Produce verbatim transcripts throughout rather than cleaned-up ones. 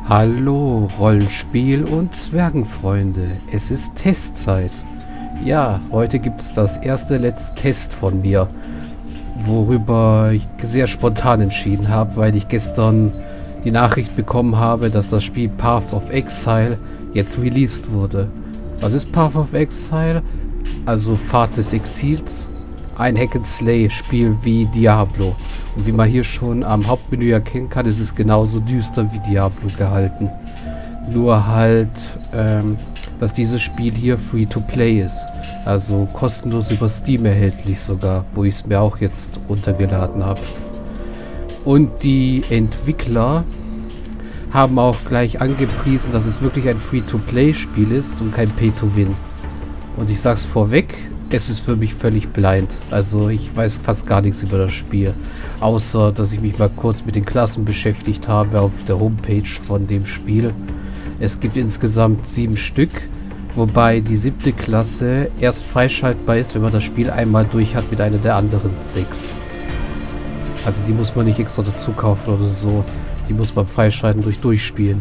Hallo Rollenspiel und Zwergenfreunde, es ist Testzeit. Ja, heute gibt es das erste Let's Test von mir, worüber ich sehr spontan entschieden habe, weil ich gestern die Nachricht bekommen habe, dass das Spiel Path of Exile jetzt released wurde. Was ist Path of Exile? Also Pfad des Exils. Ein Hack-and-Slay-Spiel wie Diablo. Und wie man hier schon am Hauptmenü erkennen kann, ist es genauso düster wie Diablo gehalten. Nur halt, ähm, dass dieses Spiel hier Free-to-Play ist. Also kostenlos über Steam erhältlich sogar, wo ich es mir auch jetzt runtergeladen habe. Und die Entwickler haben auch gleich angepriesen, dass es wirklich ein Free-to-Play-Spiel ist und kein Pay-to-Win. Und ich sag's vorweg, es ist für mich völlig blind. Also ich weiß fast gar nichts über das Spiel. Außer, dass ich mich mal kurz mit den Klassen beschäftigt habe auf der Homepage von dem Spiel. Es gibt insgesamt sieben Stück. Wobei die siebte Klasse erst freischaltbar ist, wenn man das Spiel einmal durch hat mit einer der anderen sechs. Also die muss man nicht extra dazu kaufen oder so. Die muss man freischalten durch Durchspielen.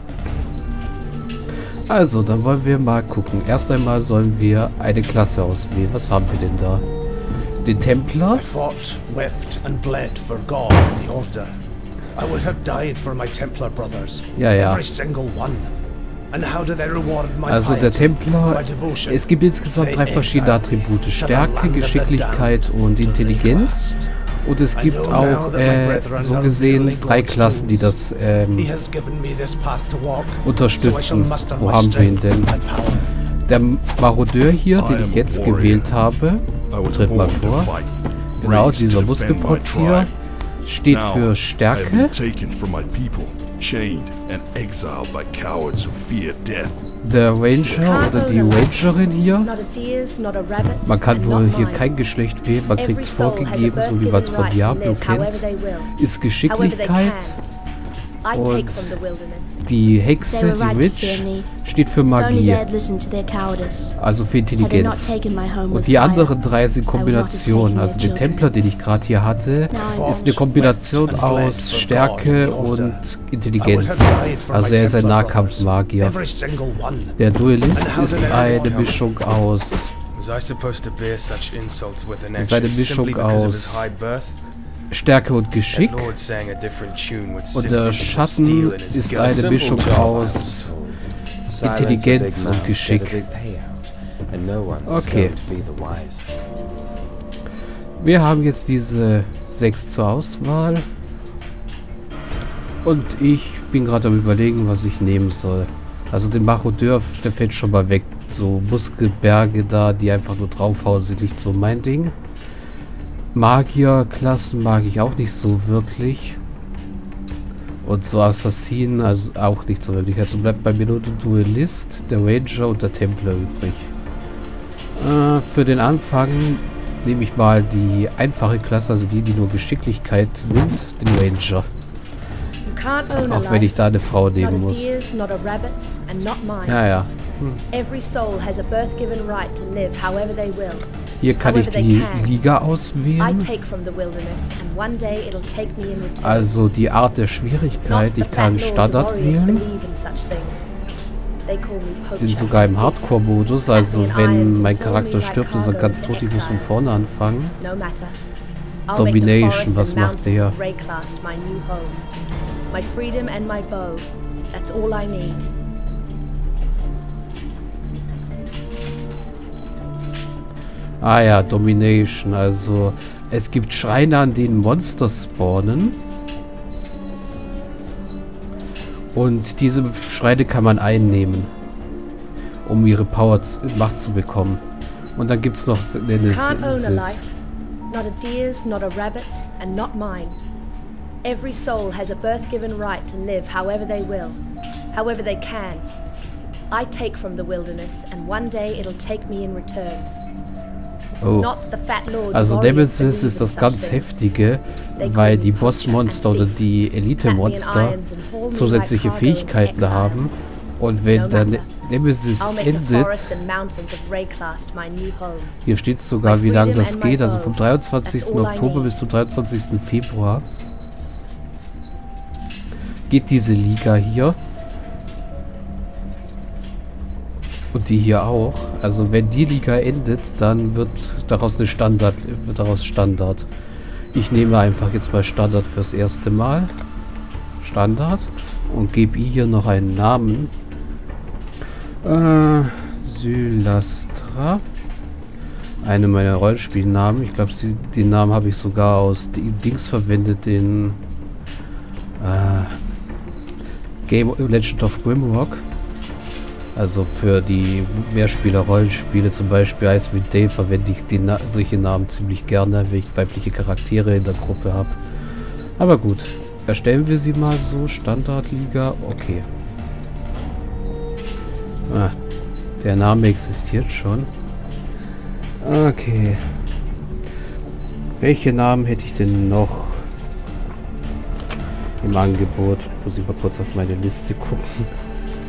Also, dann wollen wir mal gucken. Erst einmal sollen wir eine Klasse auswählen. Was haben wir denn da? Den Templer. Ja, ja. Also der Templer, es gibt insgesamt drei verschiedene Attribute. Stärke, Geschicklichkeit und Intelligenz. Und es gibt auch, äh, so gesehen, drei Klassen, die das, ähm, unterstützen. Wo haben wir ihn denn? Der Marodeur hier, den ich jetzt gewählt habe, tritt mal vor. Genau, dieser Muskelprotz hier steht für Stärke. Der Ranger oder die Rangerin hier. Man kann wohl hier kein Geschlecht wählen, man kriegt es vorgegeben, so wie man es von Diablo kennt. Ist Geschicklichkeit. Und die Hexe, die Witch, steht für Magie. Also für Intelligenz. Und die anderen drei sind Kombinationen. Also der Templer, den ich gerade hier hatte, ist eine Kombination aus Stärke und Intelligenz. Also er ist ein Nahkampfmagier. Der Duellist ist eine Mischung aus... ist eine Mischung aus... Stärke und Geschick. Und der Schatten ist eine Mischung aus Intelligenz und Geschick. Okay. Wir haben jetzt diese sechs zur Auswahl. Und ich bin gerade am Überlegen, was ich nehmen soll. Also den Marodeur, der fällt schon mal weg. So Muskelberge da, die einfach nur draufhauen, sind nicht so mein Ding. Magierklassen mag ich auch nicht so wirklich. Und so Assassinen also auch nicht so wirklich. Also bleibt bei mir nur der Duellist, der Ranger und der Templer übrig. Äh, für den Anfang nehme ich mal die einfache Klasse, also die, die nur Geschicklichkeit nimmt, den Ranger. Auch wenn ich da eine Frau nehmen muss. Ja, ja. Hm. Hier kann ich die Liga auswählen. Also die Art der Schwierigkeit. Ich kann Standard wählen. Bin sogar im Hardcore-Modus. Also wenn mein Charakter stirbt, ist er ganz tot. Ich muss von vorne anfangen. Domination, was macht der? Ah ja, Domination. Also es gibt Schreine, an denen Monster spawnen. Und diese Schreine kann man einnehmen, um ihre Power zu, Macht zu bekommen. Und dann gibt es noch Nemesis. Not a deer's, not a rabbit's, and not mine. Every soul has a birth-given right to live however they will, however they can. I take from the wilderness, and one day it'll take me in return. Oh. Also Nemesis ist das ganz Heftige, weil die Bossmonster oder die Elite-Monster zusätzliche Fähigkeiten haben. Und wenn der ne Nemesis endet, hier steht sogar, wie lange das geht, also vom dreiundzwanzigsten Oktober bis zum dreiundzwanzigsten Februar geht diese Liga hier. Und die hier auch. Also wenn die Liga endet, dann wird daraus eine Standard, wird daraus Standard. Ich nehme einfach jetzt mal Standard fürs erste Mal. Standard. Und gebe ihr hier noch einen Namen. Äh, Sylastra. Eine meiner Rollenspielnamen. Ich glaube, den Namen habe ich sogar aus Dings verwendet, den äh, Game Legend of Grimrock. Also für die Mehrspieler-Rollenspiele, zum Beispiel Icewind Dale, verwende ich den Na solche Namen ziemlich gerne, wenn ich weibliche Charaktere in der Gruppe habe. Aber gut, erstellen wir sie mal so. Standardliga, okay. Ah, der Name existiert schon. Okay. Welche Namen hätte ich denn noch im Angebot? Muss ich mal kurz auf meine Liste gucken.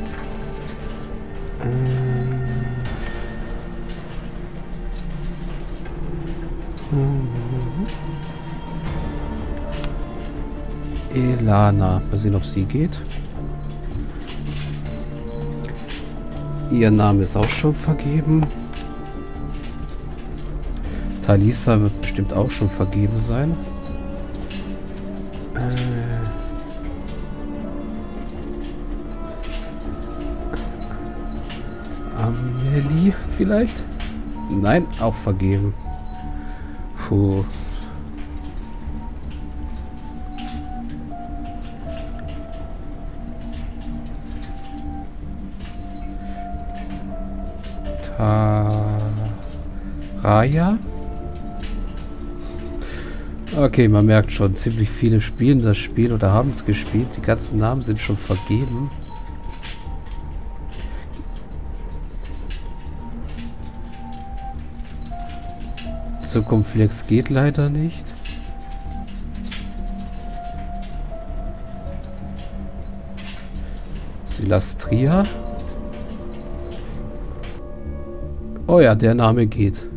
Elana. Mal sehen, ob sie geht. Ihr Name ist auch schon vergeben. Talisa wird bestimmt auch schon vergeben sein. Äh Amelie vielleicht? Nein, auch vergeben. Puh. Raya? Okay, man merkt schon, ziemlich viele spielen das Spiel oder haben es gespielt. Die ganzen Namen sind schon vergeben. Circumflex geht leider nicht. Silastria. Oh ja, der Name geht.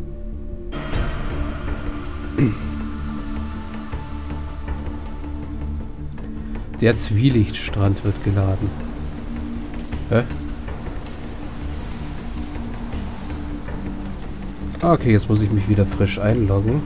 Der Zwielichtstrand wird geladen. Hä? Okay, jetzt muss ich mich wieder frisch einloggen.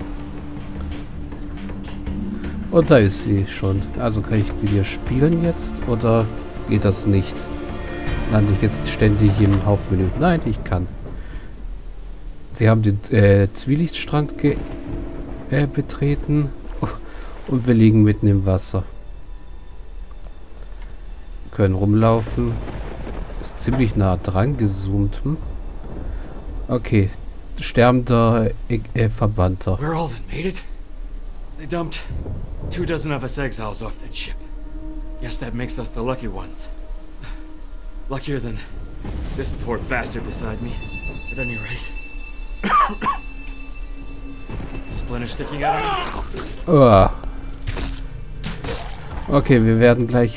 Und da ist sie schon. Also kann ich mit ihr spielen jetzt oder geht das nicht? Lande ich jetzt ständig im Hauptmenü? Nein, ich kann. Sie haben den äh, Zwielichtstrand ge äh, betreten und wir liegen mitten im Wasser. Können rumlaufen. Ist ziemlich nah dran gezoomt. Hm? Okay. Sterbender äh, äh, Verbannter. We're all that made it. They dumped two dozen of us exiles off that ship. Guess that makes us the lucky ones. Luckier than this poor bastard beside me. At any rate. Splinter sticking out of me. Oh. Okay, wir werden gleich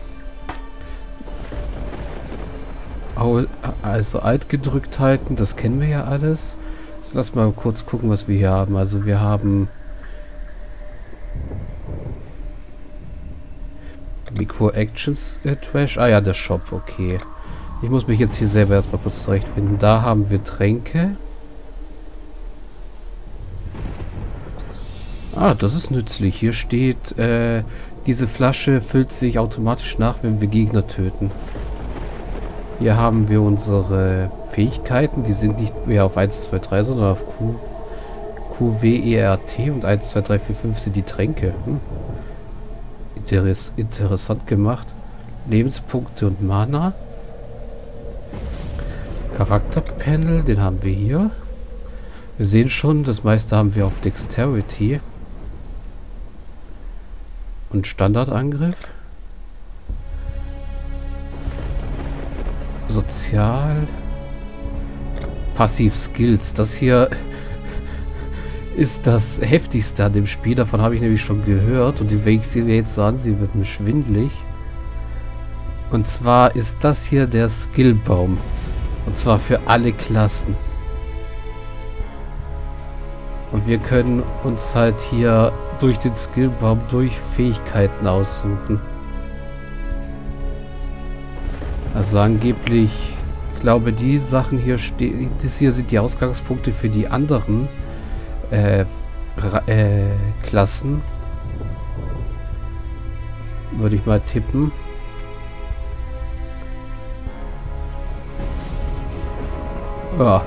also alt gedrückt halten, das kennen wir ja alles. Jetzt lass mal kurz gucken, was wir hier haben. Also wir haben Micro Actions äh, Trash. Ah ja, der Shop, okay. Ich muss mich jetzt hier selber erstmal kurz zurechtfinden. Da haben wir Tränke. Ah, das ist nützlich. Hier steht, äh, diese Flasche füllt sich automatisch nach, wenn wir Gegner töten. Hier haben wir unsere Fähigkeiten. Die sind nicht mehr auf eins, zwei, drei, sondern auf Q, Q, W, E, R, T und eins, zwei, drei, vier, fünf sind die Tränke. Hm. Interess interessant gemacht. Lebenspunkte und Mana. Charakterpanel, den haben wir hier. Wir sehen schon, das meiste haben wir auf Dexterity. Und Standardangriff. Sozial. Passiv Skills. Das hier ist das heftigste an dem Spiel. Davon habe ich nämlich schon gehört. Und wenn ich sie mir jetzt so ansehe, wird mir schwindelig. Und zwar ist das hier der Skillbaum. Und zwar für alle Klassen. Und wir können uns halt hier durch den Skillbaum durch Fähigkeiten aussuchen. Also angeblich Ich glaube, die Sachen hier stehen. Das hier sind die Ausgangspunkte für die anderen äh, äh, Klassen. Würde ich mal tippen. Ja.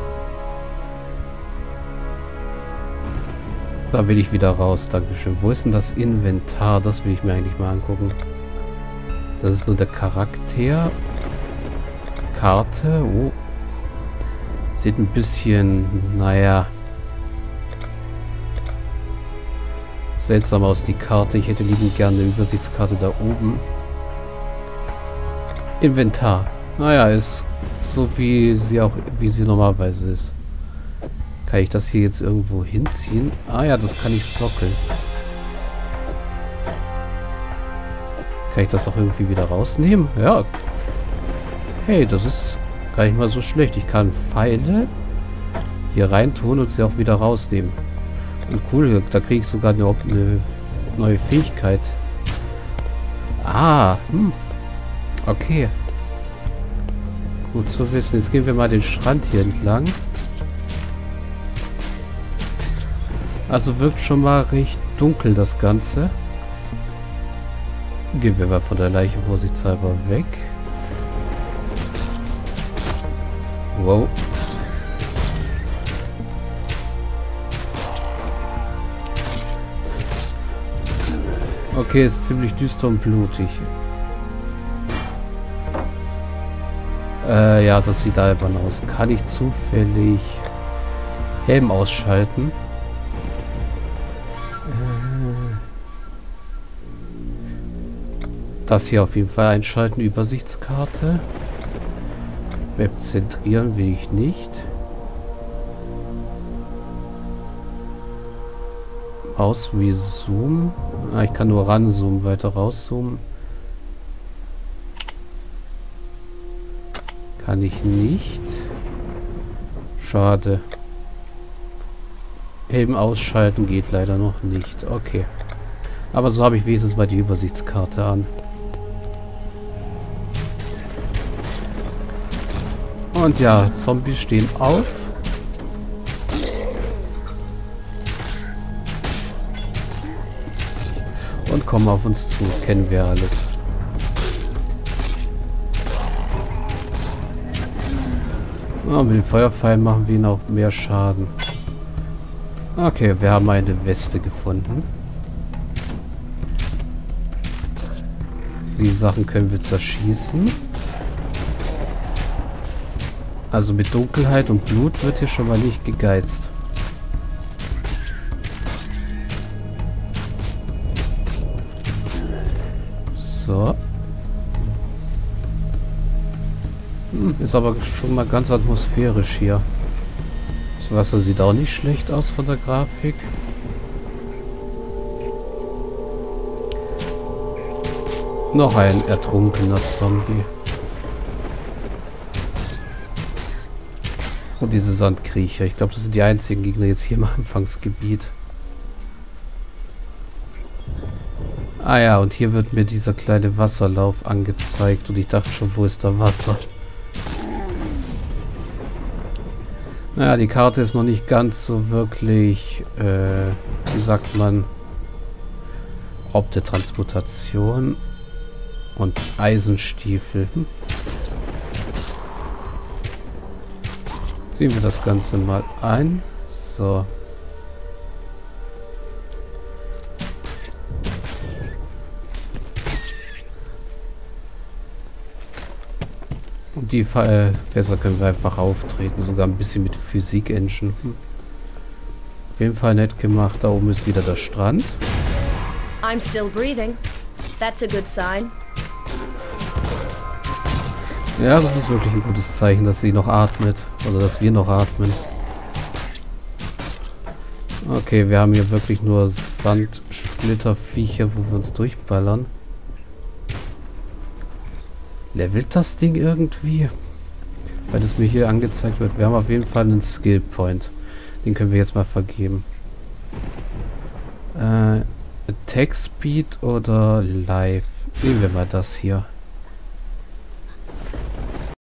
Da will ich wieder raus. Dankeschön. Wo ist denn das Inventar? Das will ich mir eigentlich mal angucken. Das ist nur der Charakter. Karte. Oh. Sieht ein bisschen, naja, seltsam aus, die Karte. Ich hätte liebend gerne eine Übersichtskarte da oben. Inventar. Naja, ist so wie sie auch, wie sie normalerweise ist. Kann ich das hier jetzt irgendwo hinziehen? Ah ja, das kann ich sockeln. Kann ich das auch irgendwie wieder rausnehmen? Ja. Hey, das ist gar nicht mal so schlecht. Ich kann Pfeile hier reintun und sie auch wieder rausnehmen. Und cool, da kriege ich sogar eine, eine neue Fähigkeit. Ah, hm. Okay. Gut zu wissen. Jetzt gehen wir mal den Strand hier entlang. Also wirkt schon mal recht dunkel das Ganze. Gehen wir mal von der Leiche vorsichtshalber weg. Wow. Okay, ist ziemlich düster und blutig. Äh, ja, das sieht albern aus. Kann ich zufällig Helm ausschalten? Das hier auf jeden Fall einschalten. Übersichtskarte. Web zentrieren will ich nicht. Maus wie Zoom. Ah, ich kann nur ranzoomen, weiter rauszoomen. Kann ich nicht. Schade. Helm ausschalten geht leider noch nicht. Okay. Aber so habe ich wenigstens mal die Übersichtskarte an. Und ja, Zombies stehen auf. Und kommen auf uns zu. Kennen wir alles. Oh, mit dem Feuerpfeil machen wir ihnen auch mehr Schaden. Okay, wir haben eine Weste gefunden. Die Sachen können wir zerschießen. Also mit Dunkelheit und Blut wird hier schon mal nicht gegeizt. So. Hm, ist aber schon mal ganz atmosphärisch hier. Das Wasser sieht auch nicht schlecht aus von der Grafik. Noch ein ertrunkener Zombie. Und diese Sandkriecher. Ich glaube, das sind die einzigen Gegner jetzt hier im Anfangsgebiet. Ah ja, und hier wird mir dieser kleine Wasserlauf angezeigt. Und ich dachte schon, wo ist da Wasser? Naja, die Karte ist noch nicht ganz so wirklich, äh, wie sagt man, Raub der Transmutation und Eisenstiefel. Hm. Ziehen wir das Ganze mal ein. So. Und die äh, Fässer können wir einfach auftreten. Sogar ein bisschen mit Physik-Engine. Hm. Auf jeden Fall nett gemacht. Da oben ist wieder der Strand. I'm still breathing. That's a good sign. Ja, das ist wirklich ein gutes Zeichen, dass sie noch atmet. Oder dass wir noch atmen. Okay, wir haben hier wirklich nur Sandsplitterviecher, wo wir uns durchballern. Levelt das Ding irgendwie? Weil es mir hier angezeigt wird. Wir haben auf jeden Fall einen Skill Point. Den können wir jetzt mal vergeben. Äh, Attack Speed oder Life? Nehmen wir mal das hier.